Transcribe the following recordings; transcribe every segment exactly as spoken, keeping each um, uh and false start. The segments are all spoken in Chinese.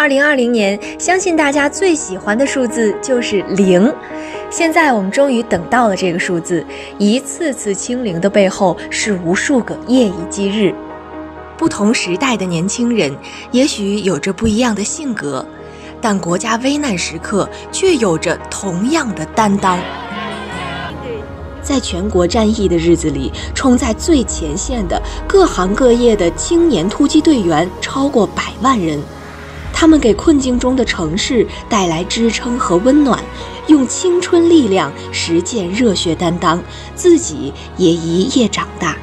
二零二零年，相信大家最喜欢的数字就是零。现在我们终于等到了这个数字，一次次清零的背后是无数个夜以继日。不同时代的年轻人也许有着不一样的性格，但国家危难时刻却有着同样的担当。在全国战役的日子里，冲在最前线的各行各业的青年突击队员超过百万人，他们给困境中的城市带来支撑和温暖，用青春力量实践热血担当，自己也一夜长大。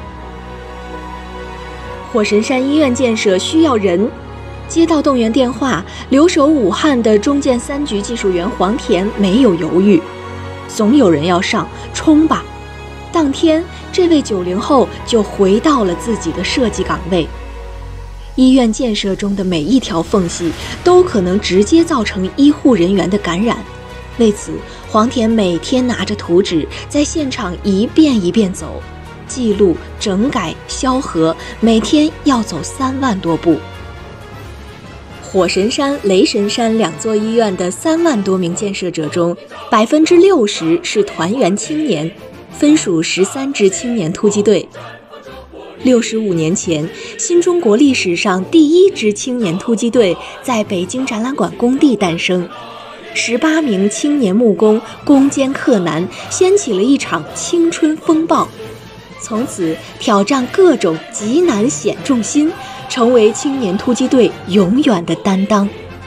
火神山医院建设需要人，接到动员电话，留守武汉的中建三局技术员黄田没有犹豫，总有人要上，冲吧！当天，这位九零后就回到了自己的设计岗位。医院建设中的每一条缝隙都可能直接造成医护人员的感染，为此，黄田每天拿着图纸在现场一遍一遍走，记录、整改、销核，每天要走三万多步。火神山、雷神山两座医院的三万多名建设者中，百分之六十是团员青年，分属十三支青年突击队。六十五年前，新中国历史上第一支青年突击队在北京展览馆工地诞生。十八名青年木工攻坚克难，掀起了一场青春风暴。从此，挑战各种极难险重心，成为青年突击队永远的担当。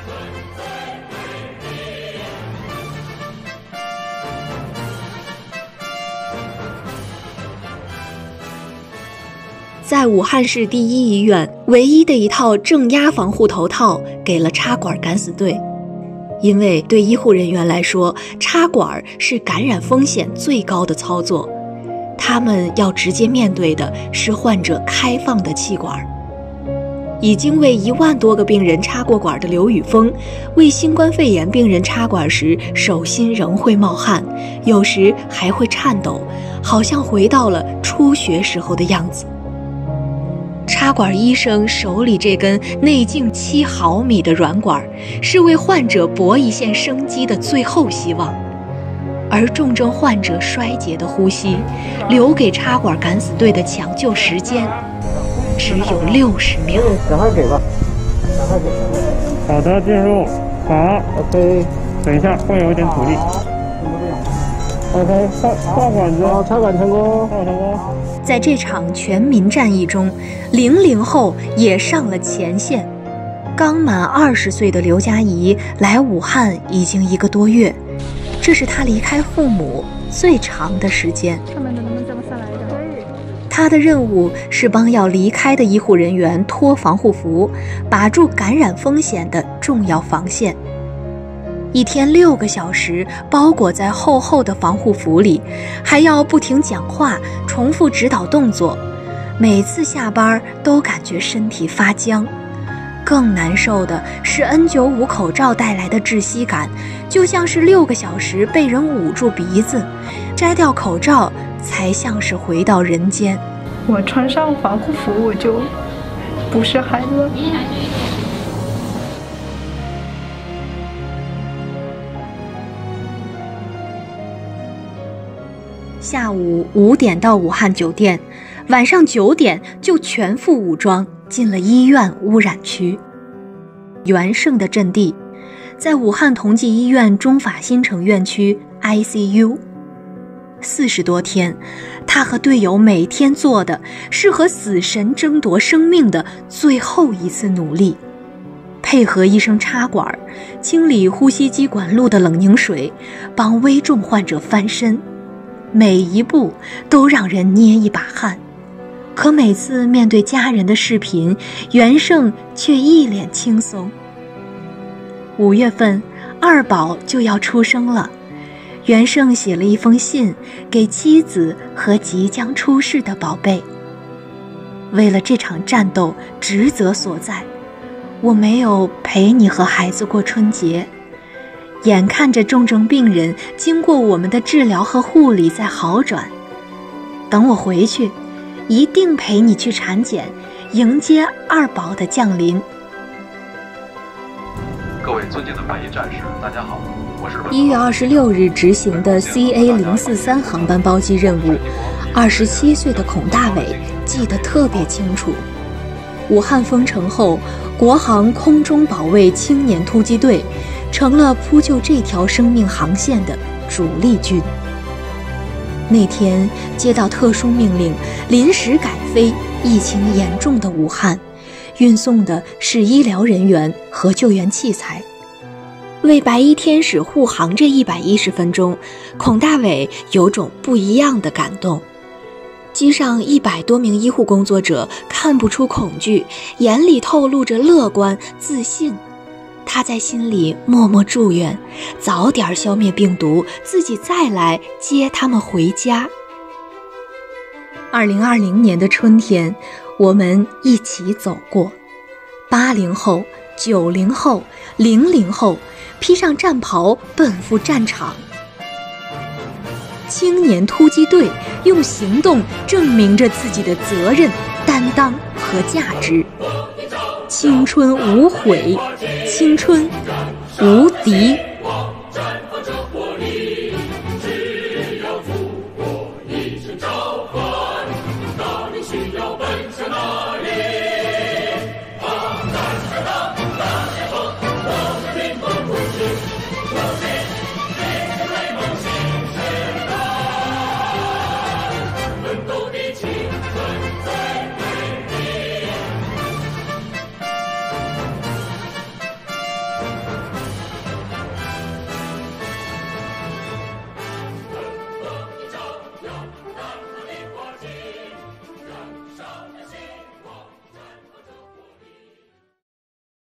在武汉市第一医院，唯一的一套正压防护头套给了插管敢死队，因为对医护人员来说，插管是感染风险最高的操作，他们要直接面对的是患者开放的气管。已经为一万多个病人插过管的刘宇峰，为新冠肺炎病人插管时，手心仍会冒汗，有时还会颤抖，好像回到了初学时候的样子。插管医生手里这根内径七毫米的软管，是为患者搏一线生机的最后希望。而重症患者衰竭的呼吸，留给插管敢死队的抢救时间只有六十秒。 赶快给吧，赶快给。 好的，进入。好 ，OK。 等一下，会有一点阻力。OK， 插插管子， 好，插管成功， 插管成功。 在这场全民战役中，零零后也上了前线。刚满二十岁的刘佳怡来武汉已经一个多月，这是她离开父母最长的时间。 上面的能不能再往下来一点？可以。 她的任务是帮要离开的医护人员脱防护服，把住感染风险的重要防线。一天六个小时包裹在厚厚的防护服里，还要不停讲话，重复指导动作，每次下班都感觉身体发僵。更难受的是 N 九十五 口罩带来的窒息感，就像是六个小时被人捂住鼻子，摘掉口罩才像是回到人间。 我穿上防护服，我就不是孩子了。 下午五点到武汉酒店，晚上九点就全副武装进了医院污染区。袁胜的阵地在武汉同济医院中法新城院区 I C U。四十多天，他和队友每天做的是和死神争夺生命的最后一次努力，配合医生插管，清理呼吸机管路的冷凝水，帮危重患者翻身。每一步都让人捏一把汗，可每次面对家人的视频，袁胜却一脸轻松。五月份，二宝就要出生了，袁胜写了一封信给妻子和即将出世的宝贝。为了这场战斗职责所在，我没有陪你和孩子过春节。眼看着重症病人经过我们的治疗和护理在好转，等我回去，一定陪你去产检，迎接二宝的降临。 尊敬的翻译战士，大家好，我是一月二十六日执行的 C A 零四三航班包机任务，二十七岁的孔大伟记得特别清楚。武汉封城后，国航空中保卫青年突击队成了扑救这条生命航线的主力军。那天接到特殊命令，临时改飞疫情严重的武汉，运送的是医疗人员和救援器材。为白衣天使护航这一百一十分钟，孔大伟有种不一样的感动。机上一百多名医护工作者看不出恐惧，眼里透露着乐观自信。他在心里默默祝愿，早点消灭病毒，自己再来接他们回家。二零二零年的春天，我们一起走过。八零后、九零后、零零后，披上战袍，奔赴战场。青年突击队用行动证明着自己的责任、担当和价值。青春无悔，青春无敌。